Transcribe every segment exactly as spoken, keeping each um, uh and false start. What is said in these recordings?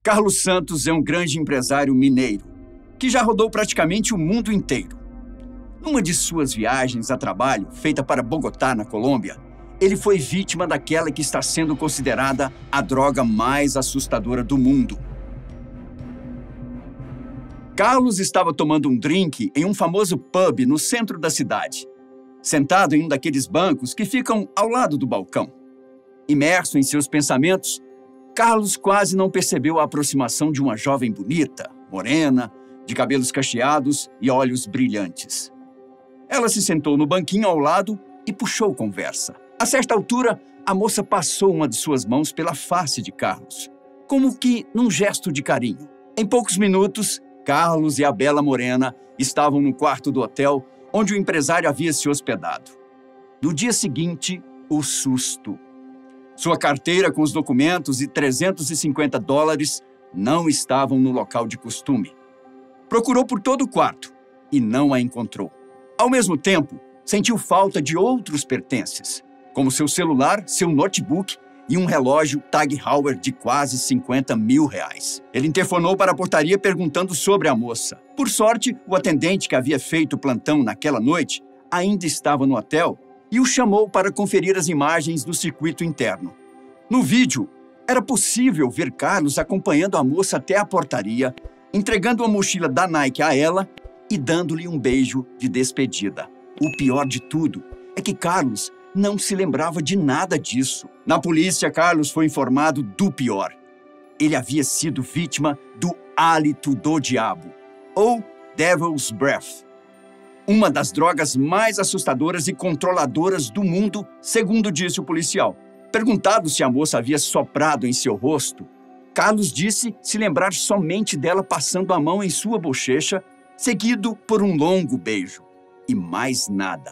Carlos Santos é um grande empresário mineiro, que já rodou praticamente o mundo inteiro. Numa de suas viagens a trabalho, feita para Bogotá, na Colômbia, ele foi vítima daquela que está sendo considerada a droga mais assustadora do mundo. Carlos estava tomando um drink em um famoso pub no centro da cidade, sentado em um daqueles bancos que ficam ao lado do balcão. Imerso em seus pensamentos, Carlos quase não percebeu a aproximação de uma jovem bonita, morena, de cabelos cacheados e olhos brilhantes. Ela se sentou no banquinho ao lado e puxou conversa. A certa altura, a moça passou uma de suas mãos pela face de Carlos, como que num gesto de carinho. Em poucos minutos, Carlos e a bela morena estavam no quarto do hotel onde o empresário havia se hospedado. No dia seguinte, o susto. Sua carteira com os documentos e trezentos e cinquenta dólares não estavam no local de costume. Procurou por todo o quarto e não a encontrou. Ao mesmo tempo, sentiu falta de outros pertences, como seu celular, seu notebook e um relógio Tag Heuer de quase cinquenta mil reais. Ele interfonou para a portaria perguntando sobre a moça. Por sorte, o atendente que havia feito o plantão naquela noite ainda estava no hotel e o chamou para conferir as imagens do circuito interno. No vídeo, era possível ver Carlos acompanhando a moça até a portaria, entregando uma mochila da Nike a ela e dando-lhe um beijo de despedida. O pior de tudo é que Carlos não se lembrava de nada disso. Na polícia, Carlos foi informado do pior. Ele havia sido vítima do hálito do diabo, ou Devil's Breath, uma das drogas mais assustadoras e controladoras do mundo, segundo disse o policial. Perguntado se a moça havia soprado em seu rosto, Carlos disse se lembrar somente dela passando a mão em sua bochecha, seguido por um longo beijo. E mais nada.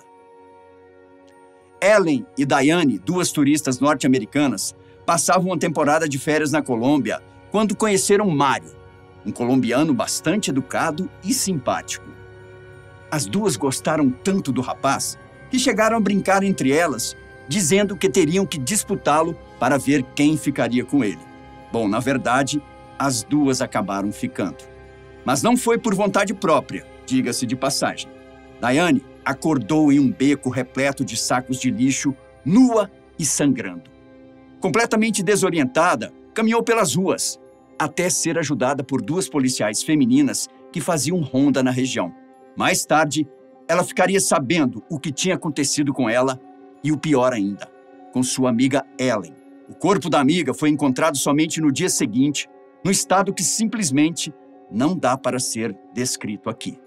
Ellen e Diane, duas turistas norte-americanas, passavam uma temporada de férias na Colômbia quando conheceram Mário, um colombiano bastante educado e simpático. As duas gostaram tanto do rapaz que chegaram a brincar entre elas, dizendo que teriam que disputá-lo para ver quem ficaria com ele. Bom, na verdade, as duas acabaram ficando. Mas não foi por vontade própria, diga-se de passagem. Diane acordou em um beco repleto de sacos de lixo, nua e sangrando. Completamente desorientada, caminhou pelas ruas, até ser ajudada por duas policiais femininas que faziam ronda na região. Mais tarde, ela ficaria sabendo o que tinha acontecido com ela e o pior ainda, com sua amiga Ellen. O corpo da amiga foi encontrado somente no dia seguinte, num estado que simplesmente não dá para ser descrito aqui.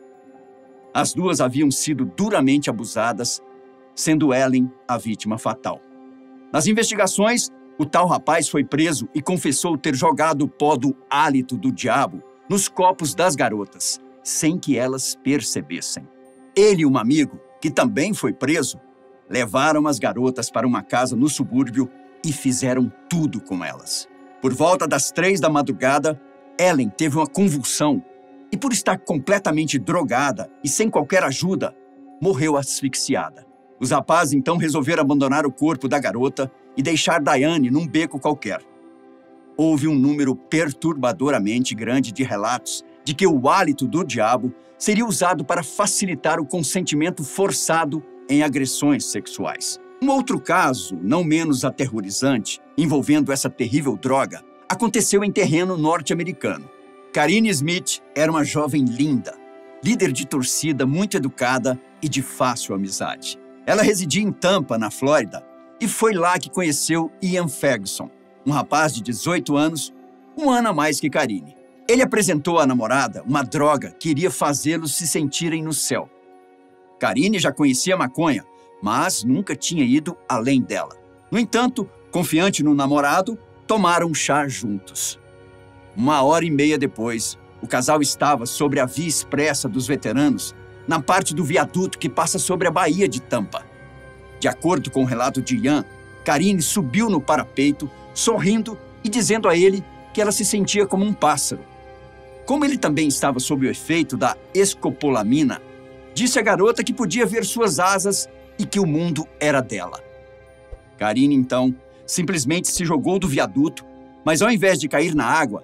As duas haviam sido duramente abusadas, sendo Ellen a vítima fatal. Nas investigações, o tal rapaz foi preso e confessou ter jogado o pó do hálito do diabo nos copos das garotas, sem que elas percebessem. Ele e um amigo, que também foi preso, levaram as garotas para uma casa no subúrbio e fizeram tudo com elas. Por volta das três da madrugada, Ellen teve uma convulsão e, por estar completamente drogada e sem qualquer ajuda, morreu asfixiada. Os rapazes então resolveram abandonar o corpo da garota e deixar Diane num beco qualquer. Houve um número perturbadoramente grande de relatos de que o hálito do diabo seria usado para facilitar o consentimento forçado em agressões sexuais. Um outro caso, não menos aterrorizante, envolvendo essa terrível droga, aconteceu em terreno norte-americano. Karine Smith era uma jovem linda, líder de torcida muito educada e de fácil amizade. Ela residia em Tampa, na Flórida, e foi lá que conheceu Ian Ferguson, um rapaz de dezoito anos, um ano a mais que Karine. Ele apresentou à namorada uma droga que iria fazê-los se sentirem no céu. Karine já conhecia a maconha, mas nunca tinha ido além dela. No entanto, confiante no namorado, tomaram um chá juntos. Uma hora e meia depois, o casal estava sobre a via expressa dos veteranos, na parte do viaduto que passa sobre a Baía de Tampa. De acordo com o relato de Ian, Karine subiu no parapeito, sorrindo e dizendo a ele que ela se sentia como um pássaro. Como ele também estava sob o efeito da escopolamina, disse à garota que podia ver suas asas e que o mundo era dela. Karine, então, simplesmente se jogou do viaduto, mas ao invés de cair na água,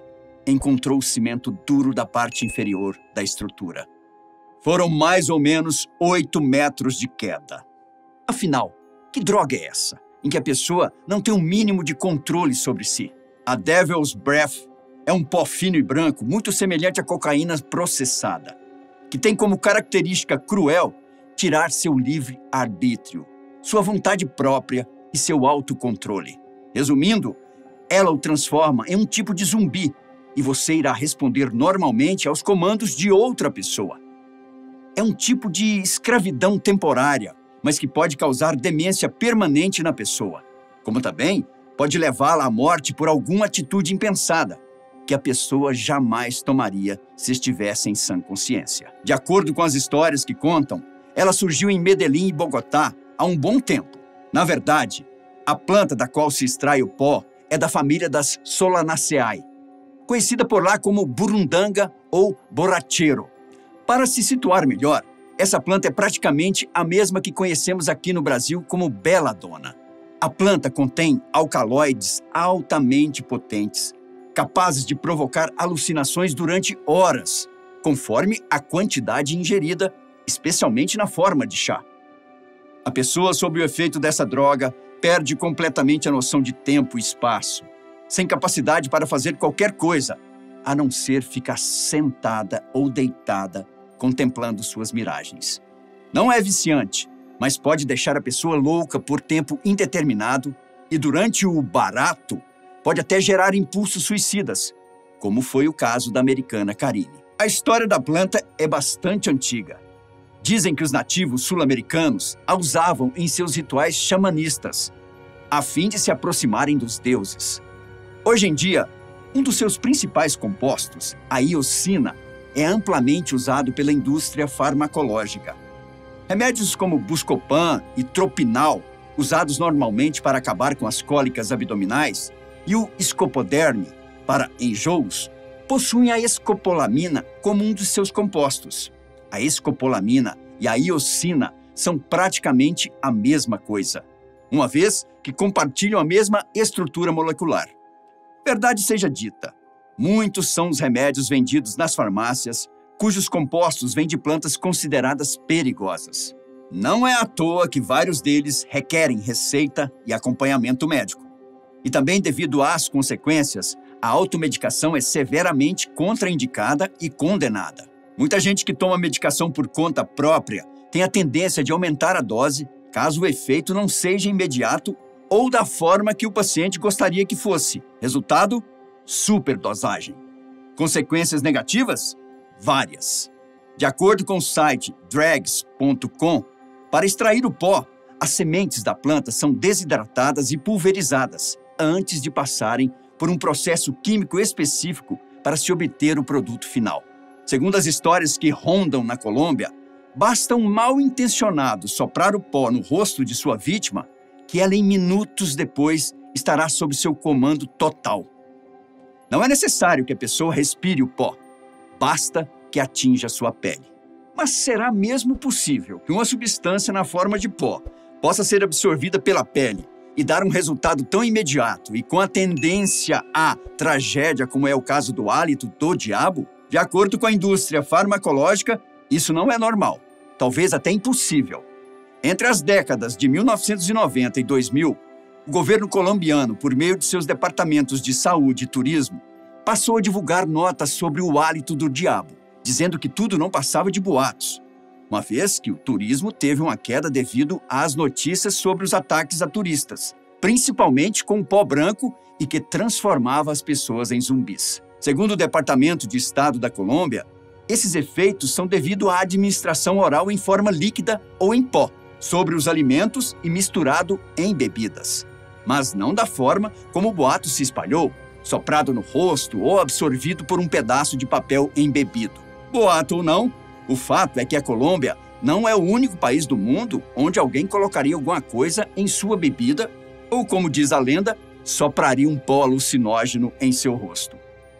encontrou o cimento duro da parte inferior da estrutura. Foram mais ou menos oito metros de queda. Afinal, que droga é essa, em que a pessoa não tem o mínimo de controle sobre si? A Devil's Breath é um pó fino e branco muito semelhante à cocaína processada, que tem como característica cruel tirar seu livre arbítrio, sua vontade própria e seu autocontrole. Resumindo, ela o transforma em um tipo de zumbi e você irá responder normalmente aos comandos de outra pessoa. É um tipo de escravidão temporária, mas que pode causar demência permanente na pessoa, como também pode levá-la à morte por alguma atitude impensada, que a pessoa jamais tomaria se estivesse em sã consciência. De acordo com as histórias que contam, ela surgiu em Medellín e Bogotá há um bom tempo. Na verdade, a planta da qual se extrai o pó é da família das Solanaceae, conhecida por lá como burundanga ou borrachero. Para se situar melhor, essa planta é praticamente a mesma que conhecemos aqui no Brasil como belladonna. A planta contém alcaloides altamente potentes, capazes de provocar alucinações durante horas, conforme a quantidade ingerida, especialmente na forma de chá. A pessoa sob o efeito dessa droga perde completamente a noção de tempo e espaço, sem capacidade para fazer qualquer coisa, a não ser ficar sentada ou deitada, contemplando suas miragens. Não é viciante, mas pode deixar a pessoa louca por tempo indeterminado e, durante o barato, pode até gerar impulsos suicidas, como foi o caso da americana Karine. A história da planta é bastante antiga. Dizem que os nativos sul-americanos a usavam em seus rituais xamanistas, a fim de se aproximarem dos deuses. Hoje em dia, um dos seus principais compostos, a ioscina, é amplamente usado pela indústria farmacológica. Remédios como Buscopan e Tropinal, usados normalmente para acabar com as cólicas abdominais, e o Scopoderm, para enjoos, possuem a escopolamina como um dos seus compostos. A escopolamina e a ioscina são praticamente a mesma coisa, uma vez que compartilham a mesma estrutura molecular. Verdade seja dita, muitos são os remédios vendidos nas farmácias cujos compostos vêm de plantas consideradas perigosas. Não é à toa que vários deles requerem receita e acompanhamento médico. E também devido às consequências, a automedicação é severamente contraindicada e condenada. Muita gente que toma medicação por conta própria tem a tendência de aumentar a dose caso o efeito não seja imediato ou da forma que o paciente gostaria que fosse. Resultado? Superdosagem. Consequências negativas? Várias. De acordo com o site drags ponto com, para extrair o pó, as sementes da planta são desidratadas e pulverizadas antes de passarem por um processo químico específico para se obter o produto final. Segundo as histórias que rondam na Colômbia, basta um mal-intencionado soprar o pó no rosto de sua vítima que ela, em minutos depois, estará sob seu comando total. Não é necessário que a pessoa respire o pó, basta que atinja sua pele. Mas será mesmo possível que uma substância na forma de pó possa ser absorvida pela pele e dar um resultado tão imediato e com a tendência à tragédia, como é o caso do hálito do diabo? De acordo com a indústria farmacológica, isso não é normal, talvez até impossível. Entre as décadas de mil novecentos e noventa e dois mil, o governo colombiano, por meio de seus departamentos de saúde e turismo, passou a divulgar notas sobre o hálito do diabo, dizendo que tudo não passava de boatos, uma vez que o turismo teve uma queda devido às notícias sobre os ataques a turistas, principalmente com o pó branco e que transformava as pessoas em zumbis. Segundo o Departamento de Estado da Colômbia, esses efeitos são devido à administração oral em forma líquida ou em pó, sobre os alimentos e misturado em bebidas. Mas não da forma como o boato se espalhou, soprado no rosto ou absorvido por um pedaço de papel embebido. Boato ou não, o fato é que a Colômbia não é o único país do mundo onde alguém colocaria alguma coisa em sua bebida ou, como diz a lenda, sopraria um pó alucinógeno em seu rosto.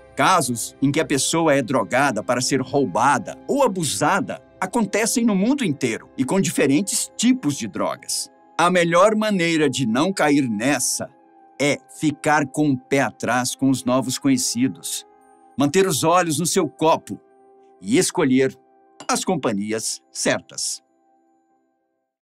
Casos em que a pessoa é drogada para ser roubada ou abusada acontecem no mundo inteiro e com diferentes tipos de drogas. A melhor maneira de não cair nessa é ficar com o pé atrás com os novos conhecidos. manter os olhos no seu copo e escolher as companhias certas.